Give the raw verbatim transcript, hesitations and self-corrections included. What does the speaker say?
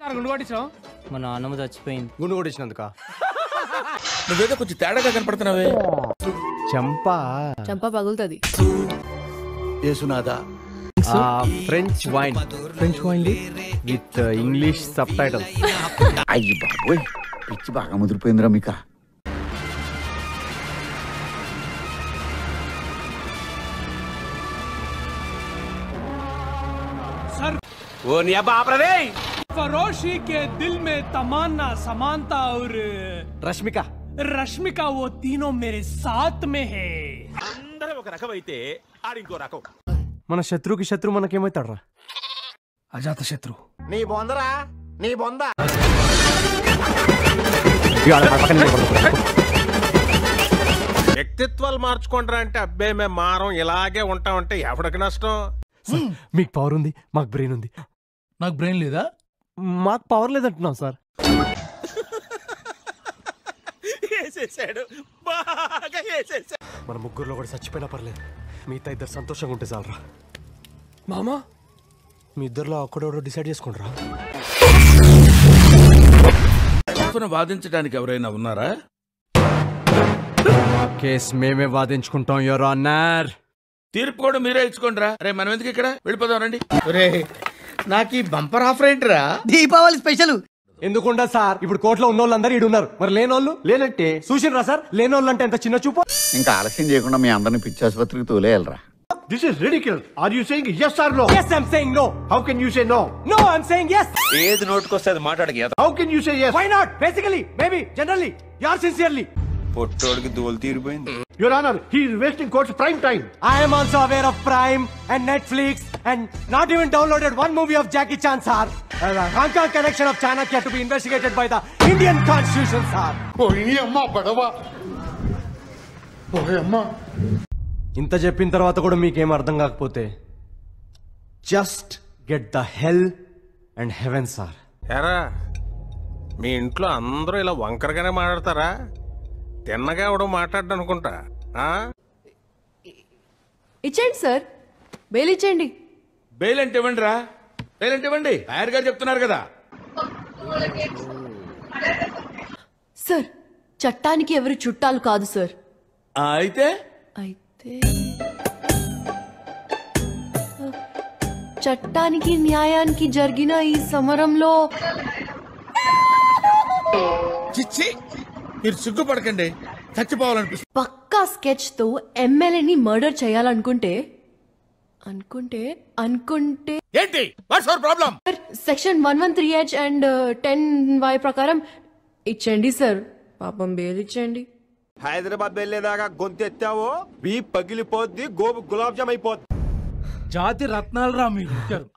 గుండు కొట్టించావు? మా నాన్నమ్మ చచ్చిపోయింది. గుండు కొట్టించినందుక? నువ్వేదో కొంచెం తేడాగా కనపడుతున్నావే. చంపా చంపా పగులుతుంది. యేసునాథా French wine French wine with English subtitle. అయ్యి బాబోయ్, పిచ్చి బాగా ముదిరిపోయిందిరా మీకా. वो नहीं बाप रे फरोशी के दिल में तमन्ना समानता और రష్మిక रश्मिका वो तीनों मेरे साथ में है. అందరూ ఒక రకం అయితే ఆడింకో రకం. మన శత్రువుకి శత్రువు మనకేమవుతాడు రా? అజాత శత్రు. నీ బొందరా నీ బొంద. వ్యక్తిత్వాలు మార్చుకుంటారా అంటే అబ్బాయి మేము మారం ఇలాగే ఉంటామంటే ఎవడికి నష్టం? మీకు పవర్ ఉంది, మాకు బ్రెయిన్ ఉంది. నాకు బ్రెయిన్ లేదా? మాకు పవర్ లేదంటున్నాం సార్. వేసేసాడు, బాగా వేసేసాడు. మన ముగ్గురులో కూడా చచ్చిపోయినా పర్లేదు, మిగతా ఇద్దరు సంతోషంగా ఉంటే చాలరా. మామా మీ ఇద్దరులో ఒక్కడోడో డిసైడ్ చేసుకుంటారా? వాదించడానికి ఎవరైనా ఉన్నారా? కేసు మేమే వాదించుకుంటాం యువర్ ఆనర్. తీర్పు కూడా మీరే ఇచ్చుకోండిరా. రే మనం ఎందుకు ఇక్కడ వెళ్ళిపోదాం రండి. నాకు ఈ బంపర్ ఆఫర్ ఏంటిరా? దీపావళి స్పెషల్. ఎందుకుండా సార్, ఇప్పుడు కోర్టులో ఉన్న వాళ్ళందరూ ఈడు ఉన్నారు, మరి లేనోళ్ళు లేనట్టే. చూసినరా సార్, లేనోళ్ళు అంటే ఎంత చిన్న చూపు. ఇంకా ఆలస్యం చేయకుండా మీ అందరిని పిచ్చి ఆసుపత్రికి తోలేయాలరా. This is ridiculous. Are you saying yes or no? Yes, I'm saying no. How can you say no? No, I'm saying yes. ఏది నోటుకొస్తే అది మాట్లాడక. How can you say yes? Why not? Basically, maybe, generally, yours sincerely. పొట్టోడికి దోలు తీరిపోయింది. Your Honor, he is wasting court's prime time. I am also aware of Prime and Netflix and not even downloaded one movie of Jackie Chan, sir. Uh, the Hong Kong connection of Chanakya to be investigated by the Indian Constitution, sir. ఓయ్ అమ్మా బడవా. ఓయ్ అమ్మా. ఇంత చెప్పిన తర్వాత కూడా మీకేం అర్థం కాకపోతే just get the hell and heaven sir. ఎరా మీ ఇంట్లో అందరూ ఇలా వంకరగానే మాట్లాడతారా? తిన్నగా ఎవడో మాట్లాడ్డా అనుకుంటా. ఇచ్చేయండి సార్, బెయిల్ ఇచ్చేయండి. బెయిల్ అంటే ఇవ్వండి రా, బెయిల్ అంటే ఇవ్వండి. లాయర్ గారు చెప్తున్నారు కదా. సార్, చట్టానికి ఎవరు చుట్టాలు కాదు సార్. అయితే అయితే చట్టానికి న్యాయానికి జరిగిన ఈ సమరంలో చిచ్చి మీరు సిగ్గుపడకండి, చచ్చిపోవాలనిపిస్తుంది. పక్కా స్కెచ్ తో ఎమ్మెల్యేని మర్డర్ చేయాలనుకుంటే అనుకుంటే అనుకుంటే ఏంటి what's your problem? Section one one three H and ten Y ప్రకారం ఇచ్చేయండి సార్. పాపం బెయిల్ ఇచ్చేయండి. హైదరాబాద్ వెళ్ళేదాకా గొంతెత్తావో వీ పగిలిపోద్ది, గోబు గులాబ్ జామ్ అయిపోద్ది. జాతి రత్నాలు రా మీరు.